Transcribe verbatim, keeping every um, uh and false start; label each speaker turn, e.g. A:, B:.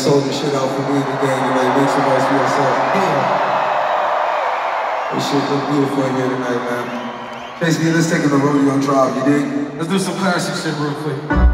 A: sold this shit out for me today. You like, make some noise for yourself. Yeah. This shit look beautiful in here tonight, man. Basically, let's take it on the rodeo drive, you dig?
B: Let's do some classic shit real quick.